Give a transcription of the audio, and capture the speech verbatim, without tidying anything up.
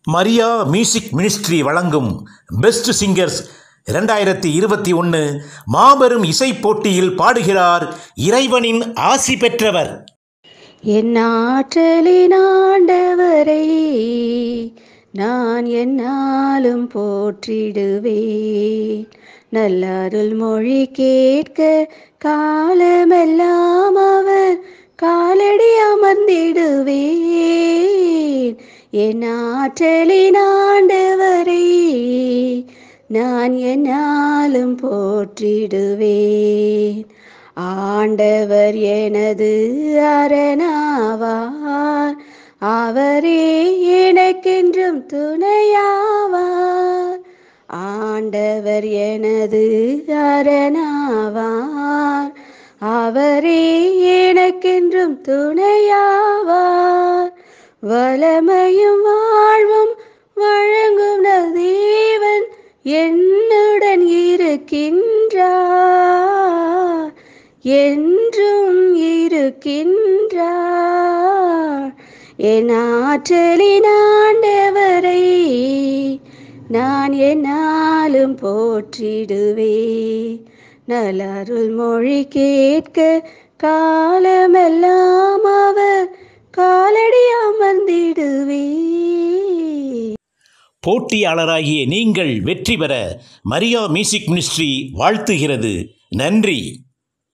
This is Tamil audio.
மரியா மியூசிக் மினிஸ்ட்ரி வழங்கும் பெஸ்ட் சிங்கர்ஸ் இரண்டாயிரத்தி இருபத்தி ஒன்று மாபெரும் இசை போட்டியில் பாடுகிறார் இறைவனின் ஆசி பெற்றவர். என் ஆற்றலின் ஆண்டவரை நான் என்னாலும் போற்றிடுவேன். நல்ல அருள் மொழி கேட்க காலமெல்லாம் அவர் காலடி அமர்ந்திடுவேன். என் ஆற்றலின் ஆண்டவரை நான் என்னாலும் போற்றிடுவேன். ஆண்டவர் எனது அரணாவார், அவரே எனக்கென்றும் துணையாவார். ஆண்டவர் எனது அரணாவார், அவரே எனக்கென்றும் துணையாவார். வளமையும் வாழ்வும் வழங்கும் நல் தேவன் என்னுடன் இருக்கின்றார், என்றும் இருக்கின்றார். என் ஆற்றலின் ஆண்டவரை நான் என்னாலும் போற்றிடுவேன். நல்ல அருள் மொழி கேட்க காலமெல்லாம் அவர் காலடி அமர்ந்திடுவேன். போட்டியாளராகிய நீங்கள் வெற்றி பெற மரியா மியூசிக் மினிஸ்ட்ரி வாழ்த்துகிறது. நன்றி.